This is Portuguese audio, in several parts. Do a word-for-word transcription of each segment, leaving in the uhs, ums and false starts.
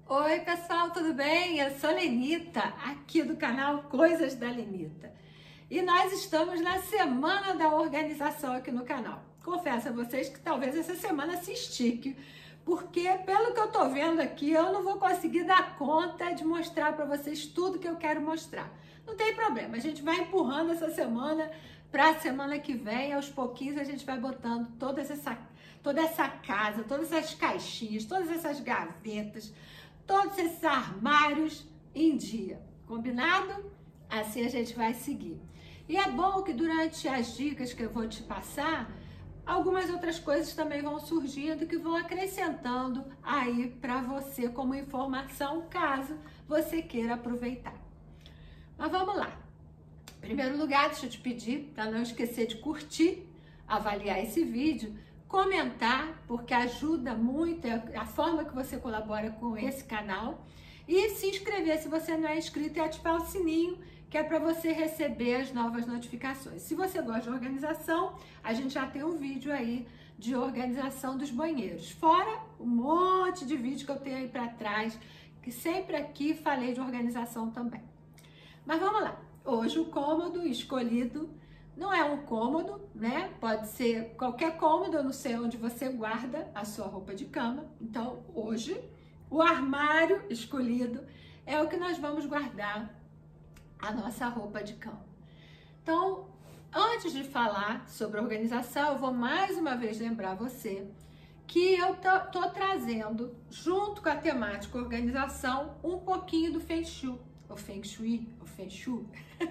Oi pessoal, tudo bem? Eu sou Lenita, aqui do canal Coisas da Lenita. E nós estamos na semana da organização aqui no canal. Confesso a vocês que talvez essa semana se estique, porque pelo que eu tô vendo aqui, eu não vou conseguir dar conta de mostrar para vocês tudo que eu quero mostrar. Não tem problema, a gente vai empurrando essa semana para a semana que vem, aos pouquinhos a gente vai botando toda essa, toda essa casa, todas essas caixinhas, todas essas gavetas, todos esses armários em dia, combinado? Assim a gente vai seguir. E é bom que durante as dicas que eu vou te passar, algumas outras coisas também vão surgindo que vão acrescentando aí para você como informação, caso você queira aproveitar. Mas vamos lá. Em primeiro lugar, deixa eu te pedir para não esquecer de curtir, avaliar esse vídeo, comentar, porque ajuda muito, é a forma que você colabora com esse canal, e se inscrever se você não é inscrito e ativar o sininho, que é para você receber as novas notificações. Se você gosta de organização, a gente já tem um vídeo aí de organização dos banheiros, fora um monte de vídeo que eu tenho aí para trás, que sempre aqui falei de organização também. Mas vamos lá, hoje o cômodo escolhido não é um cômodo, né? Pode ser qualquer cômodo, eu não sei onde você guarda a sua roupa de cama. Então, hoje, o armário escolhido é o que nós vamos guardar a nossa roupa de cama. Então, antes de falar sobre organização, eu vou mais uma vez lembrar você que eu tô, tô trazendo, junto com a temática organização, um pouquinho do Feng Shui, o Feng Shui, o Feng Shui,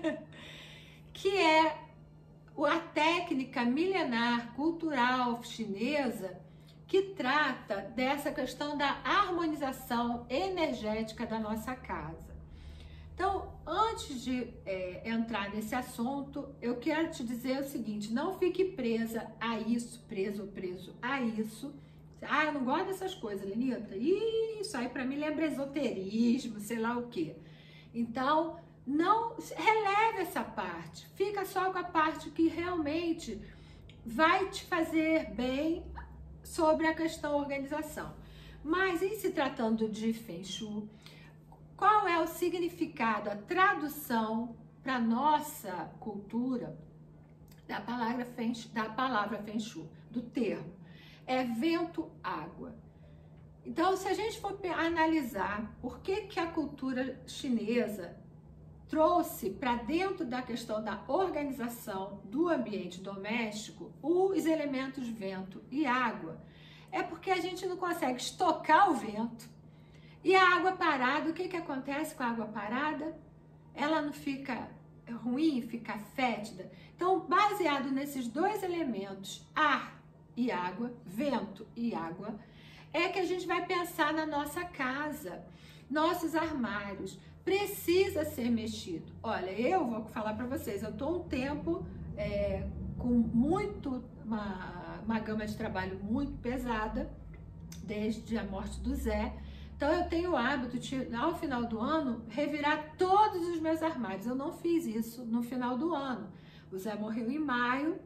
que é a técnica milenar cultural chinesa que trata dessa questão da harmonização energética da nossa casa. Então, antes de é, entrar nesse assunto, eu quero te dizer o seguinte: não fique presa a isso, preso ou preso a isso. Ah, eu não gosto dessas coisas, Lenita. Isso aí para mim lembra esoterismo, sei lá o quê. Então, não releve essa parte, fica só com a parte que realmente vai te fazer bem sobre a questão organização. Mas em se tratando de Feng Shui, qual é o significado, a tradução para nossa cultura da palavra Feng, da palavra Feng Shui, do termo? É vento-água. Então, se a gente for analisar por que que a cultura chinesa trouxe para dentro da questão da organização do ambiente doméstico os elementos vento e água, é porque a gente não consegue estocar o vento e a água parada. O que que acontece com a água parada? Ela não fica ruim, fica fétida. Então, baseado nesses dois elementos, ar e água, vento e água, é que a gente vai pensar na nossa casa, nossos armários. Precisa ser mexido. Olha, eu vou falar para vocês, eu tô um tempo é, com muito, uma, uma gama de trabalho muito pesada, desde a morte do Zé. Então eu tenho o hábito de, ao final do ano, revirar todos os meus armários. Eu não fiz isso no final do ano. O Zé morreu em maio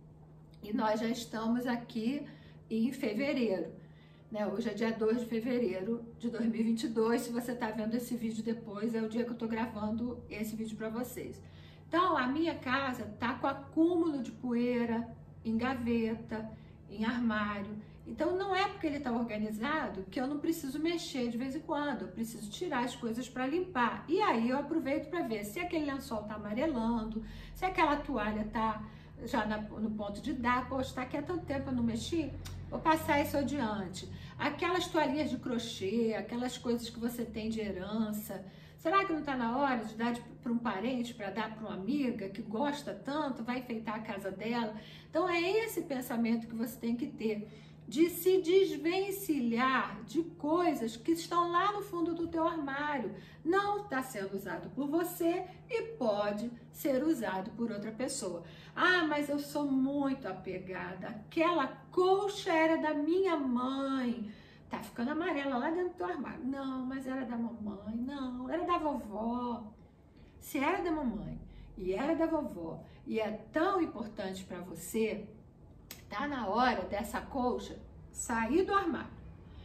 e nós já estamos aqui em fevereiro. Né? Hoje é dia dois de fevereiro de dois mil e vinte e dois, se você está vendo esse vídeo depois, é o dia que eu estou gravando esse vídeo para vocês. Então, a minha casa tá com acúmulo de poeira em gaveta, em armário. Então, não é porque ele está organizado que eu não preciso mexer de vez em quando, eu preciso tirar as coisas para limpar. E aí eu aproveito para ver se aquele lençol está amarelando, se aquela toalha está já na, no ponto de dar, poxa, está aqui há tanto tempo eu não mexi, vou passar isso adiante. Aquelas toalhinhas de crochê, aquelas coisas que você tem de herança, será que não está na hora de dar para um parente, para dar para uma amiga que gosta tanto, vai enfeitar a casa dela? Então é esse pensamento que você tem que ter, de se desvencilhar de coisas que estão lá no fundo do teu armário. Não está sendo usado por você e pode ser usado por outra pessoa. Ah, mas eu sou muito apegada. Aquela colcha era da minha mãe. Tá ficando amarela lá dentro do teu armário. Não, mas era da mamãe. Não, era da vovó. Se era da mamãe e era da vovó e é tão importante para você, tá na hora dessa colcha sair do armário.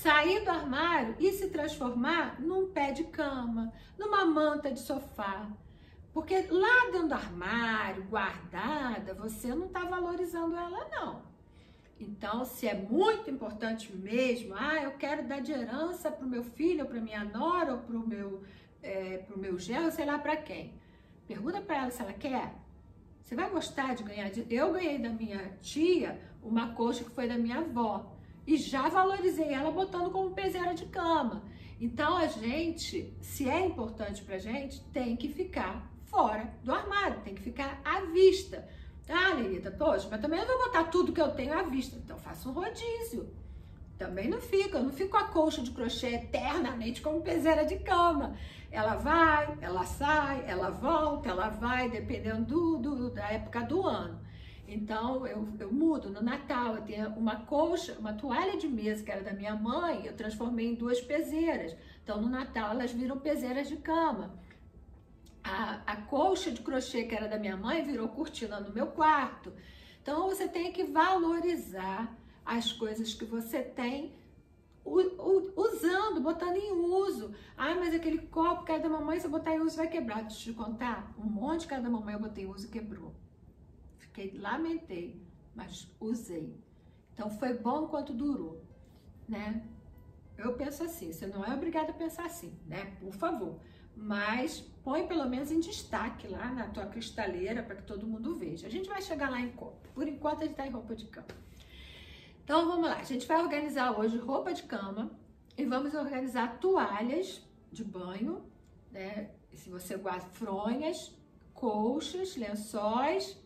sair do armário e se transformar num pé de cama, numa manta de sofá. Porque lá dentro do armário, guardada, você não está valorizando ela, não. Então, se é muito importante mesmo, ah, eu quero dar de herança para o meu filho, ou para minha nora, ou para o meu, é, pro meu genro, sei lá para quem. Pergunta para ela se ela quer. Você vai gostar de ganhar? De... Eu ganhei da minha tia uma coxa que foi da minha avó. E já valorizei ela botando como peseira de cama. Então, a gente, se é importante pra gente, tem que ficar fora do armário, tem que ficar à vista. Ah, Lenita, poxa, mas também eu não vou botar tudo que eu tenho à vista. Então, faça um rodízio. Também não fica, eu não fico com a colcha de crochê eternamente como peseira de cama. Ela vai, ela sai, ela volta, ela vai, dependendo do, do, da época do ano. Então, eu, eu mudo. No Natal, eu tenho uma colcha, uma toalha de mesa que era da minha mãe, eu transformei em duas peseiras. Então, no Natal, elas viram peseiras de cama. A, a colcha de crochê que era da minha mãe virou cortina no meu quarto. Então, você tem que valorizar as coisas que você tem u, u, usando, botando em uso. Ah, mas aquele copo que era da mamãe, se eu botar em uso vai quebrar. Deixa eu te contar, um monte que era da mamãe eu botei em uso e quebrou. Fiquei, lamentei, mas usei. Então, foi bom enquanto durou, né? Eu penso assim, você não é obrigada a pensar assim, né? Por favor. Mas põe pelo menos em destaque lá na tua cristaleira para que todo mundo veja. A gente vai chegar lá em copo. Por enquanto, a gente tá em roupa de cama. Então, vamos lá. A gente vai organizar hoje roupa de cama e vamos organizar toalhas de banho, né? E se você guarda fronhas, colchas, lençóis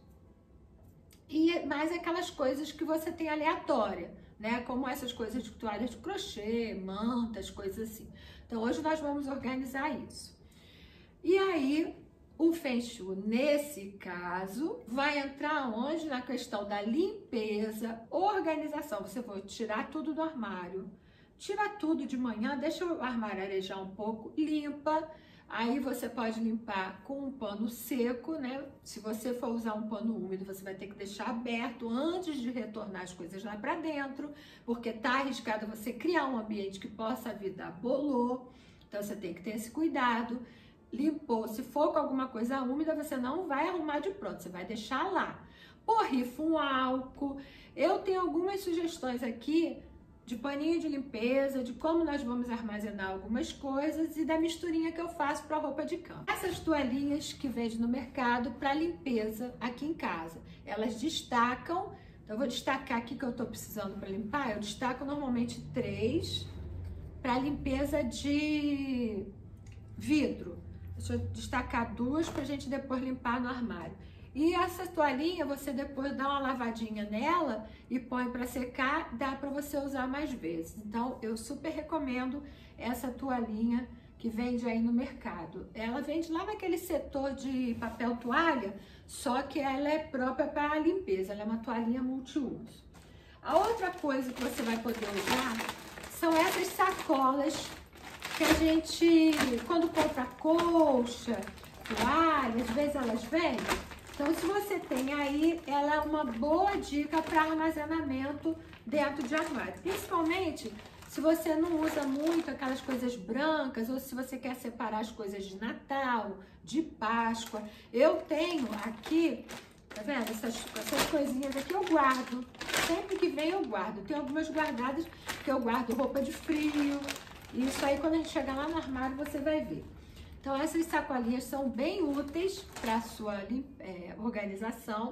e mais aquelas coisas que você tem aleatória, né? Como essas coisas de toalhas de crochê, mantas, coisas assim. Então, hoje nós vamos organizar isso. E aí, o Feng Shui, nesse caso, vai entrar onde? Na questão da limpeza, organização. Você vai tirar tudo do armário, tira tudo de manhã, deixa o armário arejar um pouco, limpa. Aí você pode limpar com um pano seco, né? Se você for usar um pano úmido, você vai ter que deixar aberto antes de retornar as coisas lá para dentro, porque tá arriscado você criar um ambiente que possa vir dar bolô. Então você tem que ter esse cuidado. Limpou, se for com alguma coisa úmida, você não vai arrumar de pronto, você vai deixar lá. Borrifa um álcool. Eu tenho algumas sugestões aqui de paninho de limpeza, de como nós vamos armazenar algumas coisas e da misturinha que eu faço para roupa de cama. Essas toalhinhas que vende no mercado para limpeza aqui em casa, elas destacam. Então eu vou destacar aqui que eu estou precisando para limpar. Eu destaco normalmente três para limpeza de vidro. Deixa eu destacar duas para a gente depois limpar no armário. E essa toalhinha, você depois dá uma lavadinha nela e põe para secar, dá para você usar mais vezes. Então, eu super recomendo essa toalhinha que vende aí no mercado. Ela vende lá naquele setor de papel toalha, só que ela é própria para a limpeza, ela é uma toalhinha multiuso. A outra coisa que você vai poder usar são essas sacolas que a gente, quando compra colcha, toalha, às vezes elas vêm. Então, se você tem aí, ela é uma boa dica para armazenamento dentro de armário. Principalmente se você não usa muito aquelas coisas brancas ou se você quer separar as coisas de Natal, de Páscoa. Eu tenho aqui, tá vendo? Essas, essas coisinhas aqui eu guardo. Sempre que vem eu guardo. Tem algumas guardadas que eu guardo roupa de frio. Isso aí, quando a gente chegar lá no armário, você vai ver. Então, essas sacolinhas são bem úteis para a sua é, organização.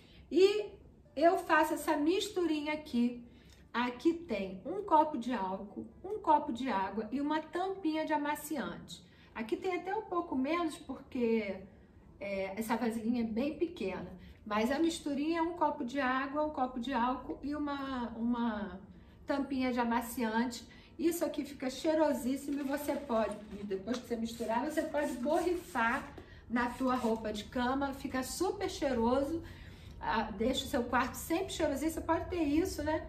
E eu faço essa misturinha aqui. Aqui tem um copo de álcool, um copo de água e uma tampinha de amaciante. Aqui tem até um pouco menos, porque é, essa vasilhinha é bem pequena. Mas a misturinha é um copo de água, um copo de álcool e uma, uma tampinha de amaciante. Isso aqui fica cheirosíssimo e você pode, depois que você misturar, você pode borrifar na tua roupa de cama, fica super cheiroso, deixa o seu quarto sempre cheirosinho, você pode ter isso, né,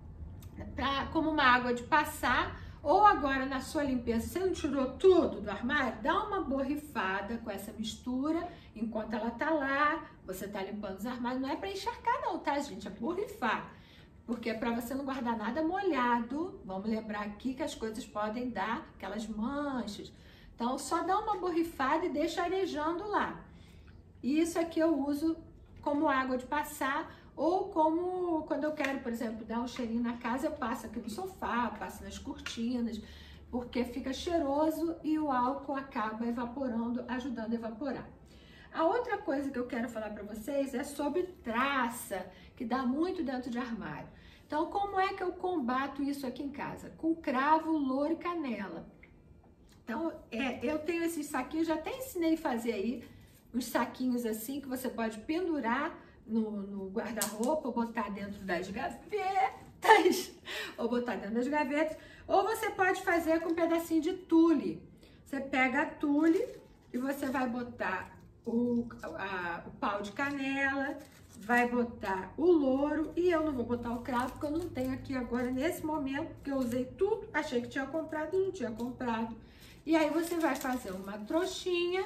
pra, como uma água de passar, ou agora na sua limpeza, você não tirou tudo do armário? Dá uma borrifada com essa mistura, enquanto ela tá lá, você tá limpando os armários, não é para encharcar não, tá gente, é borrifar. porque é para você não guardar nada molhado. Vamos lembrar aqui que as coisas podem dar aquelas manchas. Então, só dá uma borrifada e deixa arejando lá. E isso aqui eu uso como água de passar, ou como quando eu quero, por exemplo, dar um cheirinho na casa, eu passo aqui no sofá, passo nas cortinas, porque fica cheiroso e o álcool acaba evaporando, ajudando a evaporar. A outra coisa que eu quero falar para vocês é sobre traça, que dá muito dentro de armário. Então, como é que eu combato isso aqui em casa? Com cravo, louro e canela. Então, é, eu tenho esses saquinhos, já até ensinei a fazer aí, uns saquinhos assim, que você pode pendurar no, no guarda-roupa, ou botar dentro das gavetas, ou botar dentro das gavetas, ou você pode fazer com um pedacinho de tule. Você pega a tule e você vai botar o, a, o pau de canela, vai botar o louro, e eu não vou botar o cravo, porque eu não tenho aqui agora nesse momento, porque eu usei tudo, achei que tinha comprado e não tinha comprado. E aí você vai fazer uma trouxinha,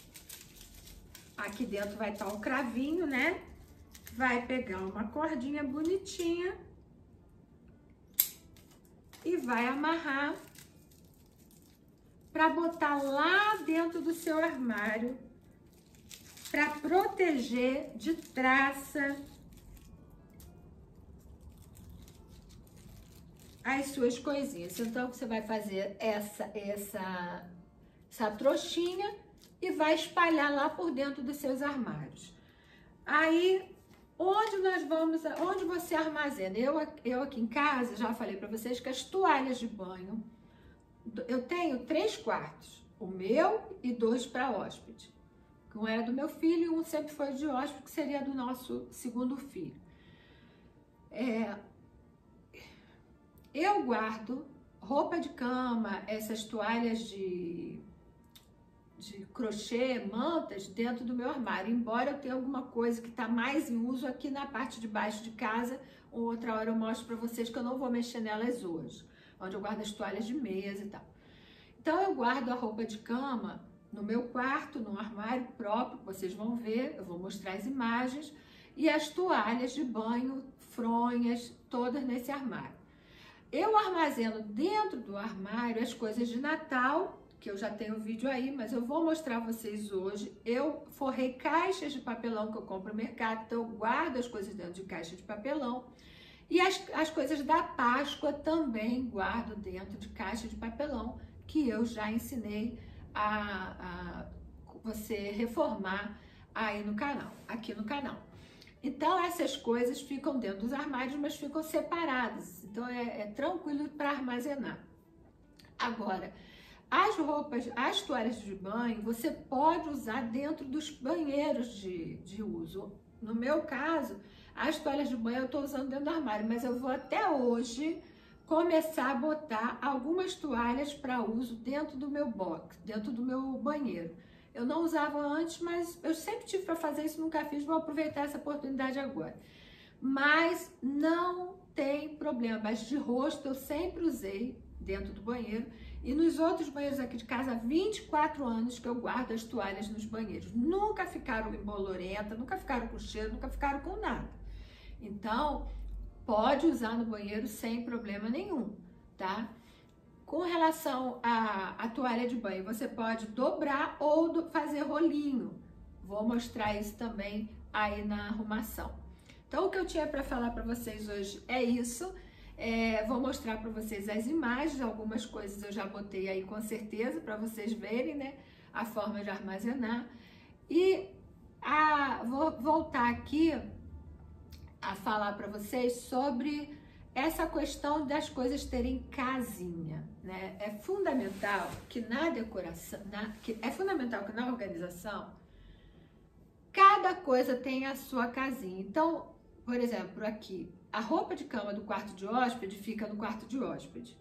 aqui dentro vai estar o cravinho, né? Vai pegar uma cordinha bonitinha e vai amarrar para botar lá dentro do seu armário, para proteger de traça as suas coisinhas. Então, você vai fazer essa, essa, essa trouxinha e vai espalhar lá por dentro dos seus armários. Aí, onde nós vamos, onde você armazena? Eu, eu aqui em casa, já falei para vocês que as toalhas de banho, eu tenho três quartos, o meu e dois para hóspede. Um era do meu filho e um sempre foi de hóspede, que seria do nosso segundo filho. É, eu guardo roupa de cama, essas toalhas de, de crochê, mantas, dentro do meu armário. Embora eu tenha alguma coisa que está mais em uso aqui na parte de baixo de casa, outra hora eu mostro para vocês que eu não vou mexer nelas hoje, onde eu guardo as toalhas de mesa e tal. Então eu guardo a roupa de cama no meu quarto, num armário próprio, vocês vão ver, eu vou mostrar as imagens, e as toalhas de banho, fronhas, todas nesse armário. Eu armazeno dentro do armário as coisas de Natal, que eu já tenho vídeo aí, mas eu vou mostrar a vocês hoje. Eu forrei caixas de papelão que eu compro no mercado, então eu guardo as coisas dentro de caixa de papelão. E as, as coisas da Páscoa também guardo dentro de caixa de papelão, que eu já ensinei a, a você reformar aí no canal, aqui no canal. Então essas coisas ficam dentro dos armários, mas ficam separadas, então é, é tranquilo para armazenar. Agora, as roupas, as toalhas de banho, você pode usar dentro dos banheiros de, de uso. No meu caso, as toalhas de banho eu estou usando dentro do armário, mas eu vou até hoje começar a botar algumas toalhas para uso dentro do meu box, dentro do meu banheiro. Eu não usava antes, mas eu sempre tive para fazer isso, nunca fiz, vou aproveitar essa oportunidade agora. Mas não tem problema, mas de rosto eu sempre usei dentro do banheiro, e nos outros banheiros aqui de casa há vinte e quatro anos que eu guardo as toalhas nos banheiros. Nunca ficaram embolorenta, nunca ficaram com cheiro, nunca ficaram com nada. Então, pode usar no banheiro sem problema nenhum, tá? Com relação à, à toalha de banho, você pode dobrar ou do, fazer rolinho. Vou mostrar isso também aí na arrumação. Então, o que eu tinha para falar para vocês hoje é isso. É, vou mostrar para vocês as imagens, algumas coisas eu já botei aí com certeza para vocês verem, né, a forma de armazenar. E a, vou voltar aqui a falar para vocês sobre essa questão das coisas terem casinha, né? É fundamental que na decoração, na, que é fundamental que na organização cada coisa tenha a sua casinha. Então, por exemplo, aqui, a roupa de cama do quarto de hóspede fica no quarto de hóspede.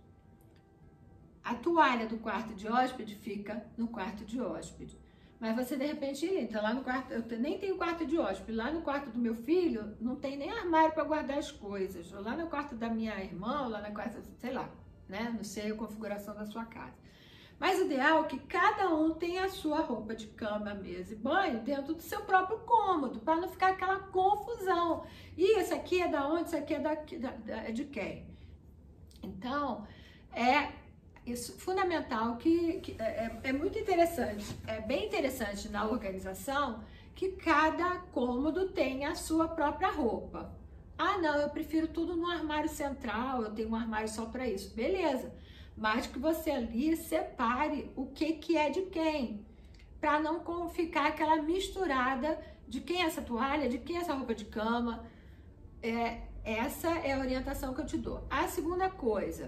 A toalha do quarto de hóspede fica no quarto de hóspede. Mas você, de repente, entra lá no quarto, eu nem tenho quarto de hóspede, lá no quarto do meu filho, não tem nem armário para guardar as coisas. Ou lá no quarto da minha irmã, ou lá na quarto, sei lá, né? Não sei a configuração da sua casa. Mas o ideal é que cada um tenha a sua roupa de cama, mesa e banho dentro do seu próprio cômodo, para não ficar aquela confusão. E isso aqui é da onde? Isso aqui é da, da, é de quem? Então, é isso fundamental, que, que é, é muito interessante, é bem interessante na organização que cada cômodo tenha a sua própria roupa. Ah, não, eu prefiro tudo no armário central, eu tenho um armário só para isso. Beleza, mas que você ali separe o que, que é de quem, para não ficar aquela misturada de quem é essa toalha, de quem é essa roupa de cama. É, essa é a orientação que eu te dou. A segunda coisa,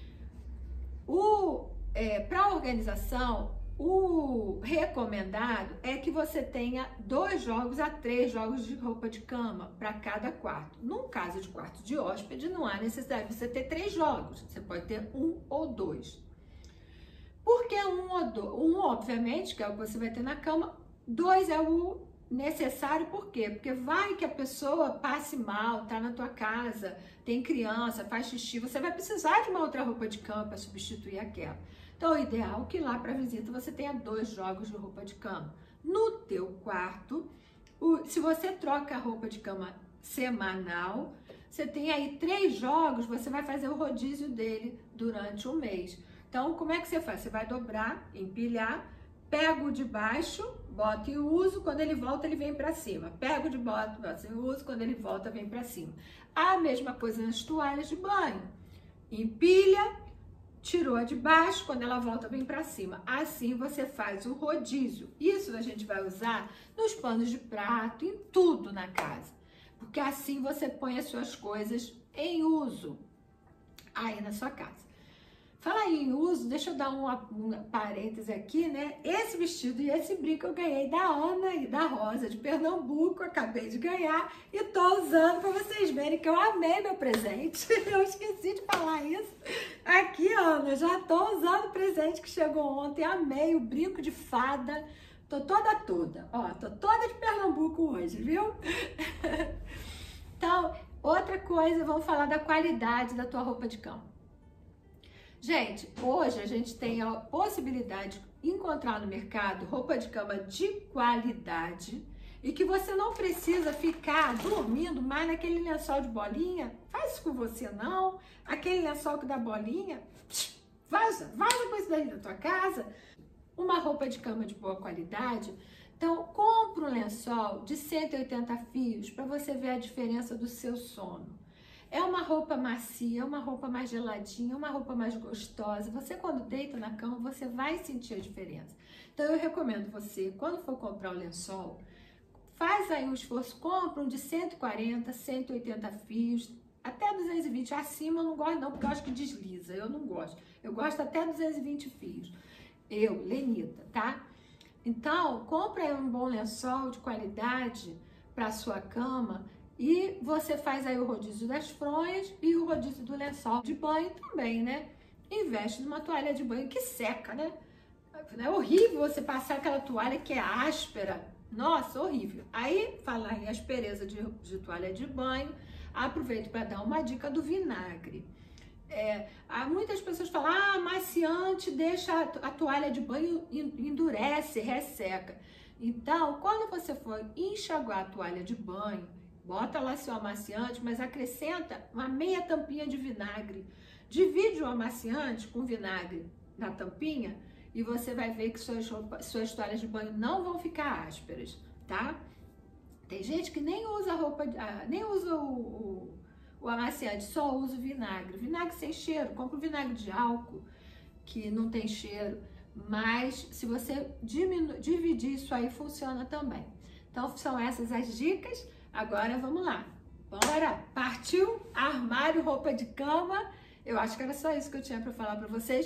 o, é, para a organização, o recomendado é que você tenha dois jogos a três jogos de roupa de cama para cada quarto. Num caso de quarto de hóspede, não há necessidade de você ter três jogos. Você pode ter um ou dois. Por que um ou dois? Um, obviamente, que é o que você vai ter na cama. Dois é o necessário, por quê? Porque vai que a pessoa passe mal, tá na tua casa, tem criança, faz xixi, você vai precisar de uma outra roupa de cama para substituir aquela. Então, o ideal é que lá para visita você tenha dois jogos de roupa de cama. No teu quarto, o, se você troca a roupa de cama semanal, você tem aí três jogos, você vai fazer o rodízio dele durante um mês. Então, como é que você faz? Você vai dobrar, empilhar, pega o de baixo, bota e uso, quando ele volta ele vem para cima. Pega o de baixo, bota e uso, quando ele volta vem para cima. A mesma coisa nas toalhas de banho. Empilha, tirou a de baixo, quando ela volta vem para cima. Assim você faz o rodízio. Isso a gente vai usar nos panos de prato, em tudo na casa. Porque assim você põe as suas coisas em uso aí na sua casa. Falar em uso, deixa eu dar um, um parêntese aqui, né? Esse vestido e esse brinco eu ganhei da Ana e da Rosa de Pernambuco, acabei de ganhar e tô usando para vocês verem que eu amei meu presente. Eu esqueci de falar isso. Aqui, Ana, já tô usando o presente que chegou ontem, amei o brinco de fada. Tô toda toda, ó, tô toda de Pernambuco hoje, viu? Então, outra coisa, vamos falar da qualidade da tua roupa de cama. Gente, hoje a gente tem a possibilidade de encontrar no mercado roupa de cama de qualidade e que você não precisa ficar dormindo mais naquele lençol de bolinha. Faz isso com você não, aquele lençol que dá bolinha, vaza, vaza com isso daí da tua casa. Uma roupa de cama de boa qualidade, então compra um lençol de cento e oitenta fios para você ver a diferença do seu sono. É uma roupa macia, uma roupa mais geladinha, uma roupa mais gostosa. Você, quando deita na cama, você vai sentir a diferença. Então, eu recomendo você, quando for comprar o lençol, faz aí um esforço, compra um de cento e quarenta, cento e oitenta fios, até duzentos e vinte. Acima eu não gosto não, porque eu acho que desliza, eu não gosto. Eu gosto até duzentos e vinte fios. Eu, Lenita, tá? Então, compra aí um bom lençol de qualidade para sua cama. E você faz aí o rodízio das fronhas e o rodízio do lençol de banho também, né? Investe numa toalha de banho que seca, né? É horrível você passar aquela toalha que é áspera. Nossa, horrível. Aí, falar em aspereza de, de toalha de banho, aproveito para dar uma dica do vinagre. É, há muitas pessoas falam, ah, amaciante deixa a, a toalha de banho endurece, resseca. Então, quando você for enxaguar a toalha de banho, bota lá seu amaciante, mas acrescenta uma meia tampinha de vinagre. Divide o amaciante com vinagre na tampinha e você vai ver que suas, roupas, suas toalhas de banho não vão ficar ásperas, tá? Tem gente que nem usa roupa, nem usa o, o, o amaciante, só usa o vinagre. Vinagre sem cheiro, compra o vinagre de álcool, que não tem cheiro. Mas se você diminu, dividir isso aí, funciona também. Então, são essas as dicas. Agora vamos lá, bora, partiu, armário, roupa de cama, eu acho que era só isso que eu tinha para falar para vocês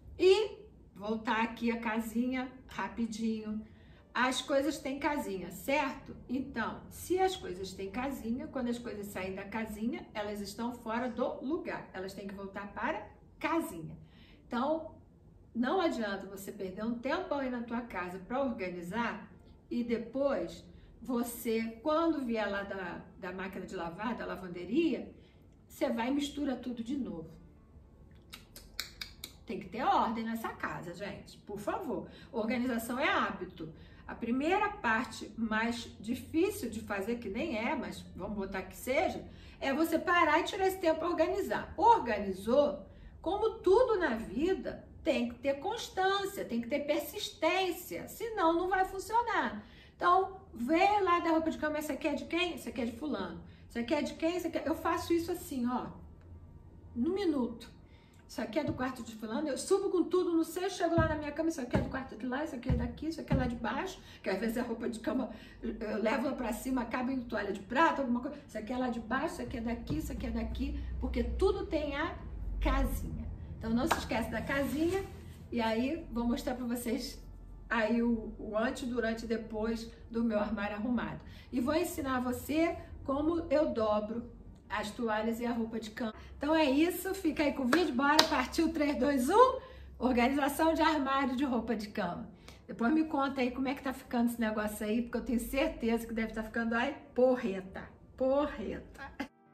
e voltar aqui a casinha rapidinho. As coisas têm casinha, certo? Então, se as coisas têm casinha, quando as coisas saem da casinha, elas estão fora do lugar, elas têm que voltar para casinha. Então, não adianta você perder um tempo aí na tua casa para organizar e depois você, quando vier lá da, da máquina de lavar, da lavanderia, você vai e mistura tudo de novo. Tem Tem que ter ordem nessa casa, gente, por favor. Organização é hábito. A primeira parte mais difícil de fazer, que nem é, mas vamos botar que seja, é você parar e tirar esse tempo para organizar. Organizou, como tudo na vida, tem que ter constância, tem que ter persistência, senão não vai funcionar. Então, vê lá da roupa de cama, essa aqui é de quem? Essa aqui é de fulano. Isso aqui é de quem? Isso aqui é... Eu faço isso assim, ó, no minuto. Isso aqui é do quarto de fulano, eu subo com tudo no cesto, chego lá na minha cama, isso aqui é do quarto de lá, isso aqui é daqui, isso aqui é lá de baixo, que às vezes a roupa de cama, eu levo ela pra cima, acaba em toalha de prata, alguma coisa, isso aqui é lá de baixo, isso aqui é daqui, isso aqui é daqui, porque tudo tem a casinha. Então não se esquece da casinha, e aí vou mostrar pra vocês aí o, o antes, durante e depois do meu armário arrumado. E vou ensinar você como eu dobro as toalhas e a roupa de cama. Então é isso, fica aí com o vídeo, bora, partiu três, dois, um, organização de armário de roupa de cama. Depois me conta aí como é que tá ficando esse negócio aí, porque eu tenho certeza que deve estar ficando, ai, porreta, porreta.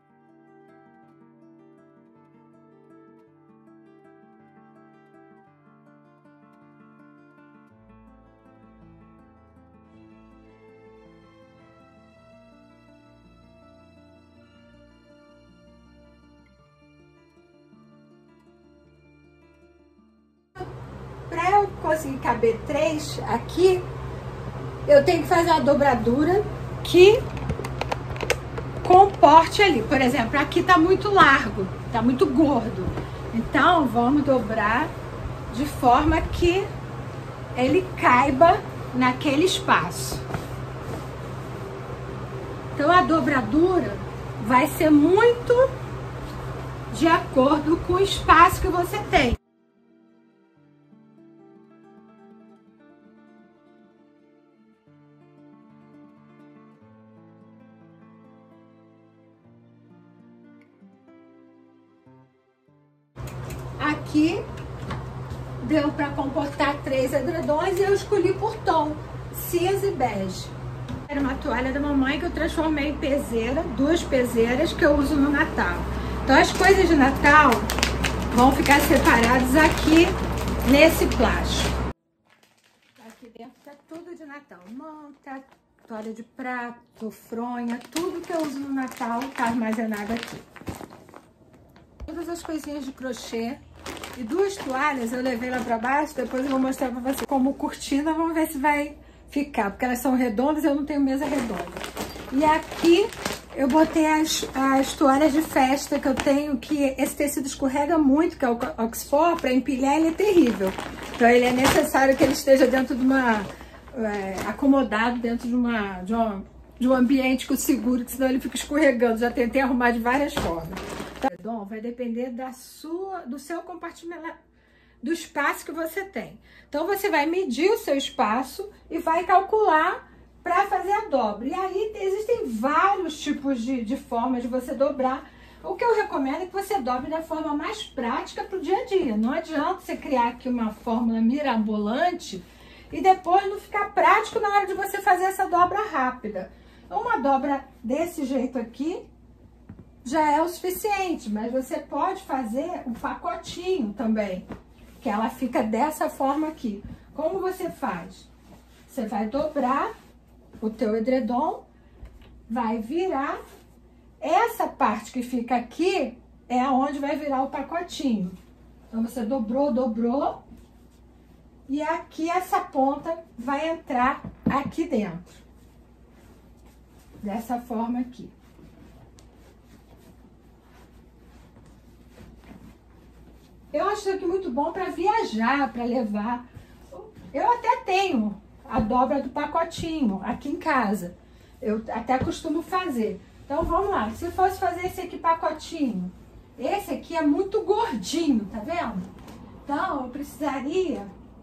Para eu conseguir caber três aqui, eu tenho que fazer uma dobradura que comporte ali. Por exemplo, aqui tá muito largo, tá muito gordo. Então, vamos dobrar de forma que ele caiba naquele espaço. Então, a dobradura vai ser muito de acordo com o espaço que você tem. Aqui deu para comportar três edredons e eu escolhi por tom, cinza e bege. Era uma toalha da mamãe que eu transformei em peseira, duas peseiras que eu uso no Natal. Então as coisas de Natal vão ficar separadas aqui nesse plástico. Aqui dentro tá tudo de Natal, manta, toalha de prato, fronha, tudo que eu uso no Natal tá armazenado aqui. Todas as coisinhas de crochê. E duas toalhas eu levei lá pra baixo, depois eu vou mostrar pra você como cortina, vamos ver se vai ficar, porque elas são redondas e eu não tenho mesa redonda. E aqui eu botei as, as toalhas de festa que eu tenho, que esse tecido escorrega muito, que é o Oxford, para empilhar ele é terrível. Então ele é necessário que ele esteja dentro de uma, é, acomodado dentro de, uma, de, uma, de um ambiente seguro, que senão ele fica escorregando. Já tentei arrumar de várias formas. Então, vai depender da sua, do seu compartimento, do espaço que você tem. Então, você vai medir o seu espaço e vai calcular para fazer a dobra. E aí, existem vários tipos de, de formas de você dobrar. O que eu recomendo é que você dobre da forma mais prática para o dia a dia. Não adianta você criar aqui uma fórmula mirabolante e depois não ficar prático na hora de você fazer essa dobra rápida. Uma dobra desse jeito aqui já é o suficiente, mas você pode fazer um pacotinho também, que ela fica dessa forma aqui. Como você faz? Você vai dobrar o teu edredom, vai virar, essa parte que fica aqui é aonde vai virar o pacotinho. Então você dobrou, dobrou, e aqui essa ponta vai entrar aqui dentro, dessa forma aqui. Eu acho isso aqui muito bom para viajar, para levar. Eu até tenho a dobra do pacotinho aqui em casa. Eu até costumo fazer. Então vamos lá. Se eu fosse fazer esse aqui pacotinho, esse aqui é muito gordinho, tá vendo? Então eu precisaria...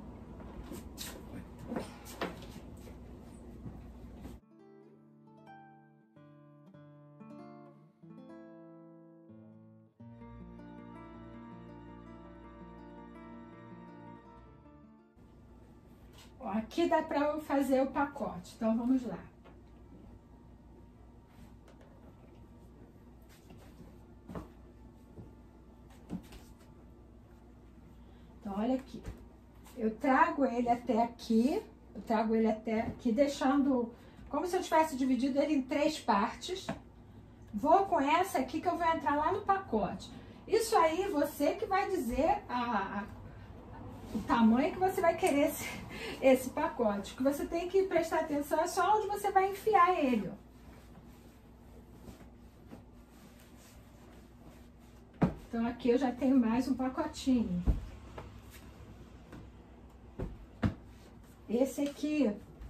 Aqui dá para eu fazer o pacote, então vamos lá. Então, olha aqui. Eu trago ele até aqui, eu trago ele até aqui, deixando como se eu tivesse dividido ele em três partes. Vou com essa aqui que eu vou entrar lá no pacote. Isso aí, você que vai dizer a, a, o tamanho que você vai querer esse, esse pacote. O que você tem que prestar atenção é só onde você vai enfiar ele, ó. Então, aqui eu já tenho mais um pacotinho. Esse aqui,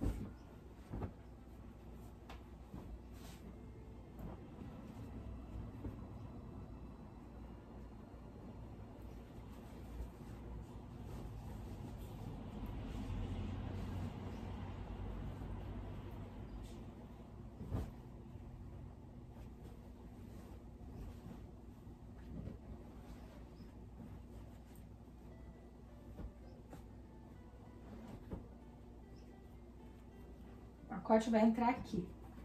o pacote vai entrar aqui.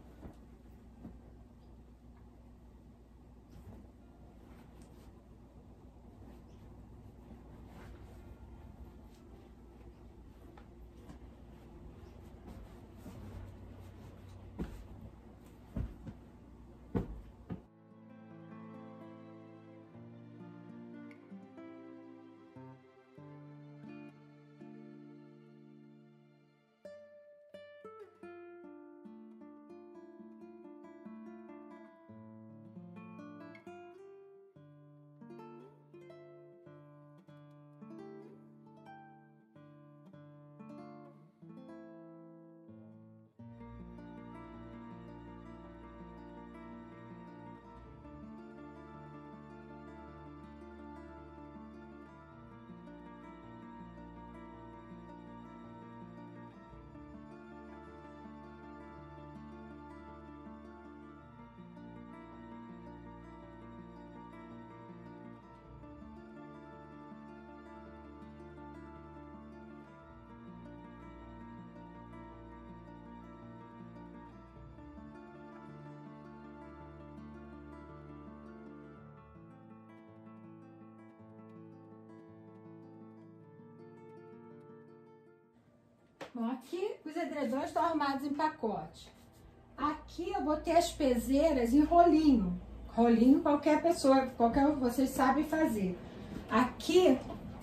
Bom, aqui os edredons estão arrumados em pacote. Aqui eu botei as peseiras em rolinho. Rolinho qualquer pessoa, qualquer um, vocês sabem fazer. Aqui,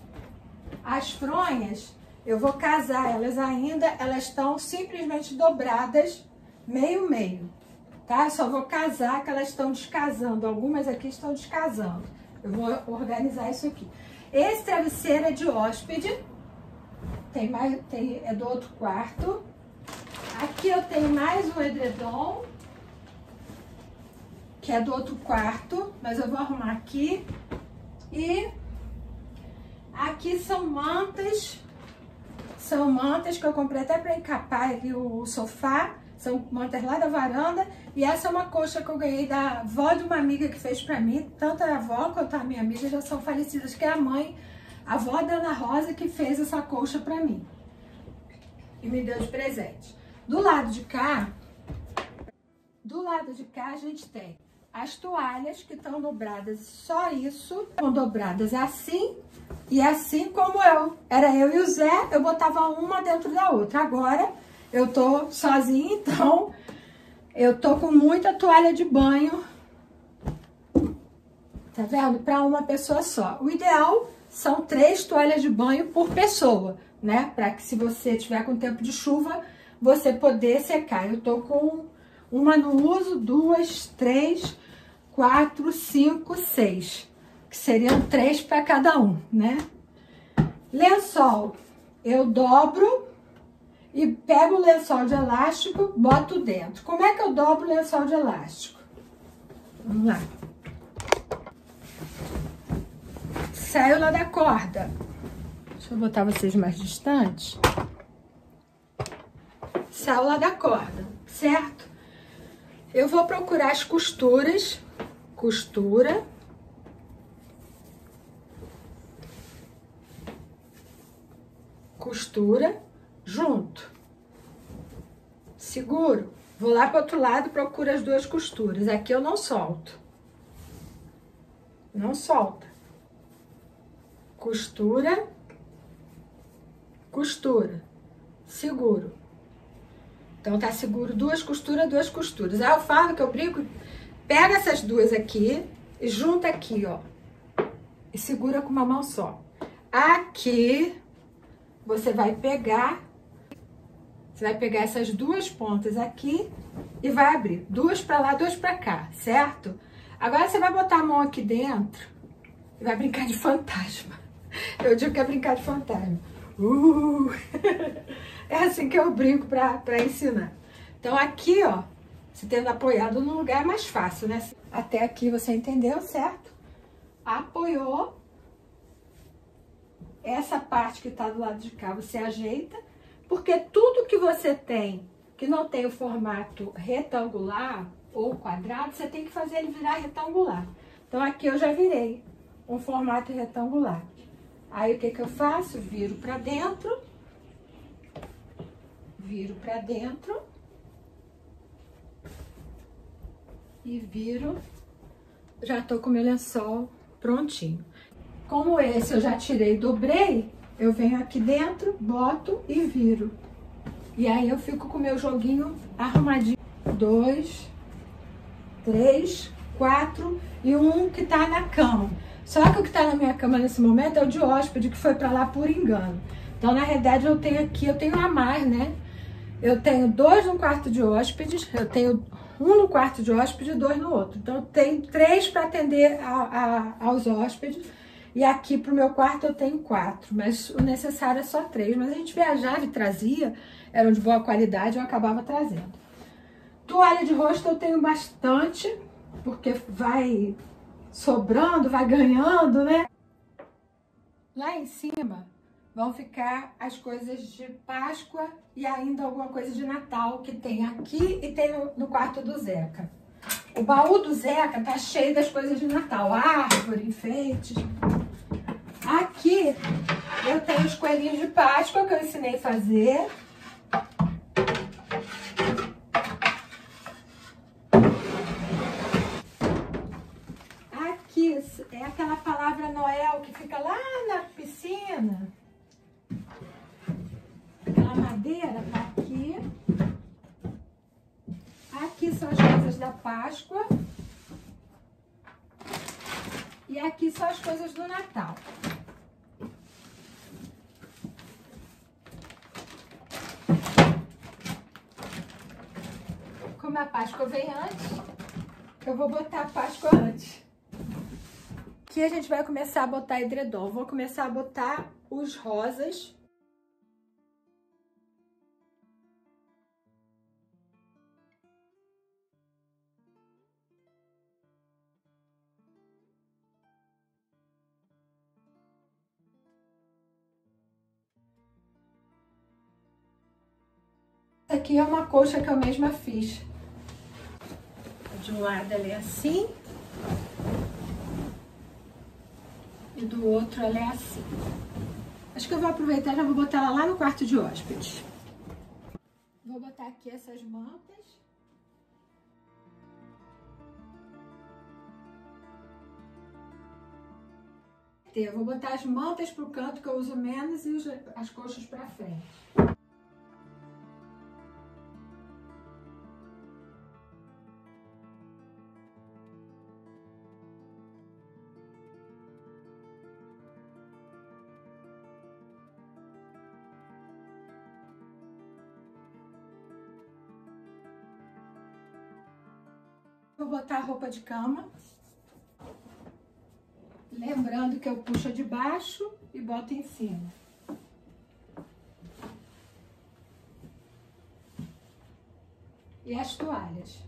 as fronhas, eu vou casar elas ainda, elas estão simplesmente dobradas meio-meio, tá? Eu só vou casar que elas estão descasando. Algumas aqui estão descasando. Eu vou organizar isso aqui. Esse travesseiro é de hóspede. Tem mais, tem, é do outro quarto. Aqui eu tenho mais um edredom, que é do outro quarto, mas eu vou arrumar aqui. E aqui são mantas, são mantas que eu comprei até para encapar aqui o sofá. São mantas lá da varanda. E essa é uma colcha que eu ganhei da avó de uma amiga que fez pra mim. Tanto a avó quanto a minha amiga já são falecidas, que é a mãe, a avó da Ana Rosa, que fez essa colcha pra mim e me deu de presente. Do lado de cá, do lado de cá a gente tem as toalhas que estão dobradas, só isso, estão dobradas assim e assim como eu. Era eu e o Zé, eu botava uma dentro da outra. Agora eu tô sozinha, então eu tô com muita toalha de banho, tá vendo? Para uma pessoa só. O ideal são três toalhas de banho por pessoa, né? Para que se você tiver com tempo de chuva, você poder secar. Eu tô com uma no uso, duas, três, quatro, cinco, seis. Que seriam três para cada um, né? Lençol, eu dobro e pego o lençol de elástico, boto dentro. Como é que eu dobro o lençol de elástico? Vamos lá. Saio lá da corda. Deixa eu botar vocês mais distantes. Saio lá da corda, certo? Eu vou procurar as costuras. Costura. Costura. Junto. Seguro. Vou lá para o outro lado e procuro as duas costuras. Aqui eu não solto. Não solta. Costura. costura, seguro. Então tá seguro duas costuras, duas costuras. Aí eu falo que eu brinco, pega essas duas aqui e junta aqui, ó. E segura com uma mão só. Aqui você vai pegar, você vai pegar essas duas pontas aqui e vai abrir. Duas pra lá, duas pra cá, certo? Agora você vai botar a mão aqui dentro e vai brincar de fantasma. Eu digo que é brincar de fantasma. Uh! É assim que eu brinco pra, pra ensinar. Então aqui, ó, você tendo apoiado no lugar é mais fácil, né? Até aqui você entendeu, certo? Apoiou. Essa parte que tá do lado de cá você ajeita, porque tudo que você tem que não tem o formato retangular ou quadrado, você tem que fazer ele virar retangular. Então aqui eu já virei um formato retangular. Aí o que que eu faço? Viro pra dentro, viro pra dentro e viro, já tô com meu lençol prontinho. Como esse eu já tirei e dobrei, eu venho aqui dentro, boto e viro. E aí eu fico com o meu joguinho arrumadinho. Dois, três, quatro e um que tá na cama. Só que o que tá na minha cama nesse momento é o de hóspede, que foi pra lá por engano. Então, na realidade, eu tenho aqui, eu tenho a mais, né? Eu tenho dois no quarto de hóspedes, eu tenho um no quarto de hóspede e dois no outro. Então, eu tenho três para atender a, a, aos hóspedes. E aqui pro meu quarto eu tenho quatro, mas o necessário é só três. Mas a gente viajava e trazia, eram de boa qualidade, eu acabava trazendo. Toalha de rosto eu tenho bastante, porque vai sobrando, vai ganhando, né? Lá em cima vão ficar as coisas de Páscoa e ainda alguma coisa de Natal que tem aqui e tem no, no quarto do Zeca. O baú do Zeca tá cheio das coisas de Natal, árvore, enfeites. Aqui eu tenho os coelhinhos de Páscoa que eu ensinei a fazer. Aqui é aquela palavra Noel que fica lá na piscina. Aquela madeira tá aqui. Aqui são as coisas da Páscoa. E aqui são as coisas do Natal. Como a Páscoa vem antes, eu vou botar a Páscoa antes. Aqui a gente vai começar a botar edredom. Vou começar a botar os rosas. Essa aqui é uma colcha que eu mesma fiz. De um lado ela é assim. E do outro ela é assim. Acho que eu vou aproveitar e já vou botar ela lá no quarto de hóspedes. Vou botar aqui essas mantas. Eu vou botar as mantas pro canto que eu uso menos e as colchas pra frente. Vou botar a roupa de cama. Lembrando que eu puxo de baixo e boto em cima. E as toalhas.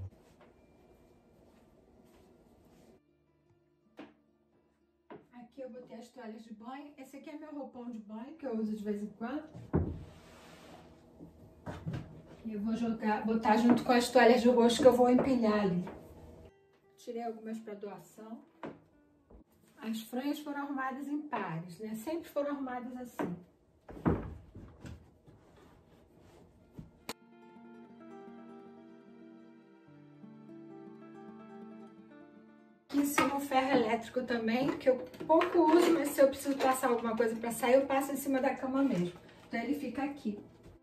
Aqui eu botei as toalhas de banho. Esse aqui é meu roupão de banho, que eu uso de vez em quando. E eu vou jogar, botar junto com as toalhas de rosto que eu vou empilhar ali. Tirei algumas para doação. As franjas foram arrumadas em pares, né? Sempre foram arrumadas assim. Aqui em cima um ferro elétrico também, que eu pouco uso, mas se eu preciso passar alguma coisa para sair, eu passo em cima da cama mesmo. Então ele fica aqui.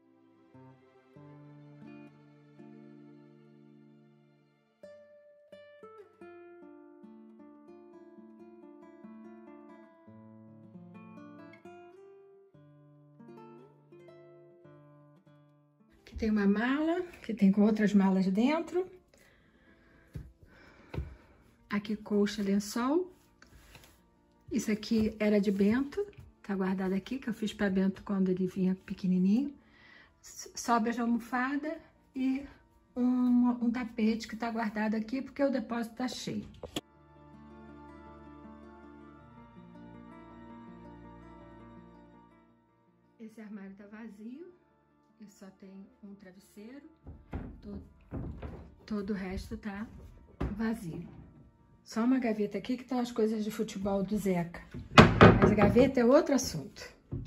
Aqui tem uma mala, que tem com outras malas dentro. Aqui colcha, lençol. Isso aqui era de Bento, tá guardado aqui, que eu fiz para Bento quando ele vinha pequenininho. Sobras de almofada e um, um tapete que tá guardado aqui porque o depósito tá cheio. Esse armário tá vazio. E só tem um travesseiro, todo, todo o resto tá vazio. Só uma gaveta aqui que estão as coisas de futebol do Zeca. Mas a gaveta é outro assunto.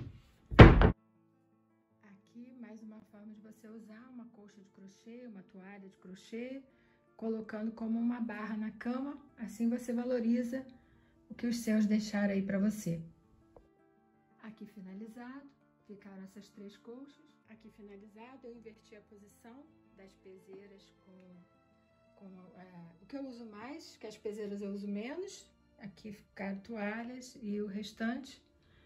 Aqui mais uma forma de você usar uma colcha de crochê, uma toalha de crochê, colocando como uma barra na cama, assim você valoriza o que os seus deixaram aí para você. Aqui finalizado, ficaram essas três colchas. Aqui finalizado, eu inverti a posição das peseiras com, com é, o que eu uso mais, que as peseiras eu uso menos. Aqui ficaram toalhas e o restante.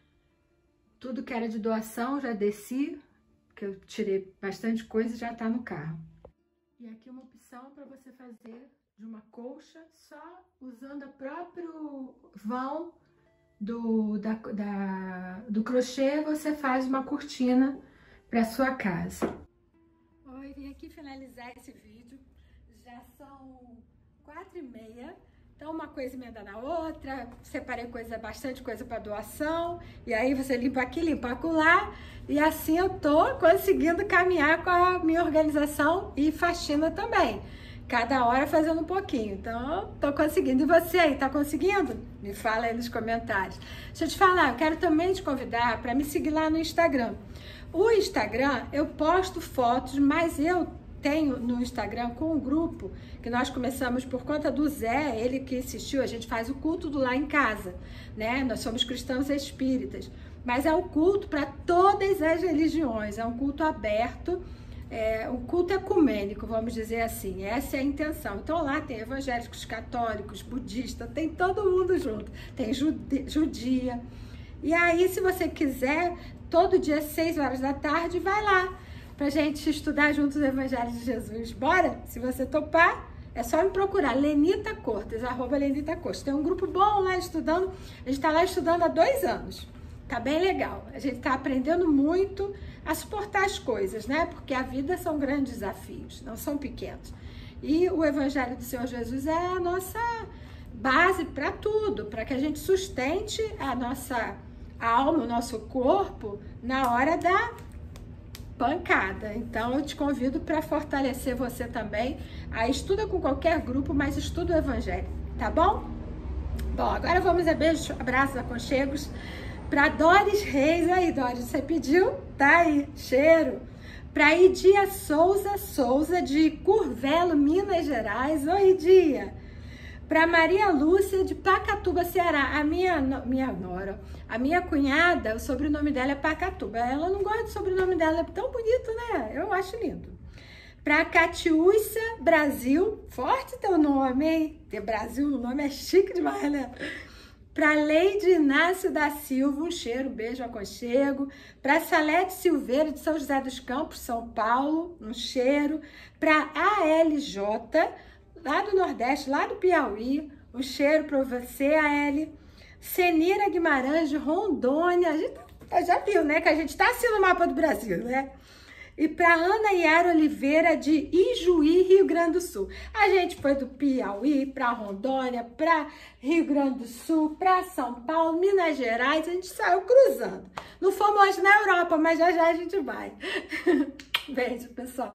Tudo que era de doação já desci, que eu tirei bastante coisa e já tá no carro. E aqui uma opção para você fazer de uma colcha, só usando o próprio vão do, da, da, do crochê, você faz uma cortina para sua casa. Oi, vim aqui finalizar esse vídeo. Já são quatro e meia. Então, uma coisa emenda na outra. Separei coisa, bastante coisa para doação. E aí você limpa aqui, limpa acolá. E assim eu tô conseguindo caminhar com a minha organização e faxina também. Cada hora fazendo um pouquinho. Então, tô conseguindo. E você aí, tá conseguindo? Me fala aí nos comentários. Deixa eu te falar, eu quero também te convidar para me seguir lá no Instagram. O Instagram, eu posto fotos, mas eu tenho no Instagram com um grupo que nós começamos por conta do Zé, ele que insistiu, a gente faz o culto do Lá em Casa, né? Nós somos cristãos espíritas, mas é um culto para todas as religiões, é um culto aberto, é um culto ecumênico, vamos dizer assim, essa é a intenção. Então lá tem evangélicos, católicos, budistas, tem todo mundo junto, tem jude, judia. E aí, se você quiser, todo dia às seis horas da tarde, vai lá pra gente estudar juntos os Evangelhos de Jesus. Bora? Se você topar, é só me procurar, Lenita Cortes, arroba Lenita Cortes. Tem um grupo bom lá estudando, a gente tá lá estudando há dois anos. Tá bem legal. A gente tá aprendendo muito a suportar as coisas, né? Porque a vida são grandes desafios, não são pequenos. E o Evangelho do Senhor Jesus é a nossa base para tudo, para que a gente sustente a nossa alma, o nosso corpo na hora da pancada. Então eu te convido para fortalecer você também. Aí estuda com qualquer grupo, mas estuda o Evangelho, tá bom? Bom, agora vamos a beijos, abraços, aconchegos para Doris Reis. Aí, Doris, você pediu? Tá aí, cheiro. Para Idia Souza Souza, de Curvelo, Minas Gerais. Oi, Idia. Para Maria Lúcia, de Pacatuba, Ceará. A minha, minha nora, a minha cunhada, o sobrenome dela é Pacatuba. Ela não gosta do sobrenome dela, é tão bonito, né? Eu acho lindo. Para Catiúcia Brasil, forte teu nome, hein? Ter Brasil no nome é chique demais, né? Para Leide Inácio da Silva, um cheiro, um beijo, aconchego. Para Salete Silveira, de São José dos Campos, São Paulo, um cheiro. Para A L J, lá do Nordeste, lá do Piauí, um cheiro para você, A L. Senira Guimarães, de Rondônia, a gente já viu, né, que a gente tá assim no mapa do Brasil, né? E para Ana Yara Oliveira, de Ijuí, Rio Grande do Sul. A gente foi do Piauí para Rondônia, para Rio Grande do Sul, para São Paulo, Minas Gerais, a gente saiu cruzando. Não fomos hoje na Europa, mas já já a gente vai. Beijo, pessoal.